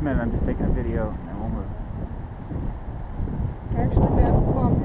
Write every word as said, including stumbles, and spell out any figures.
a minute, I'm just taking a video and then we'll move. Actually, Beth, Mom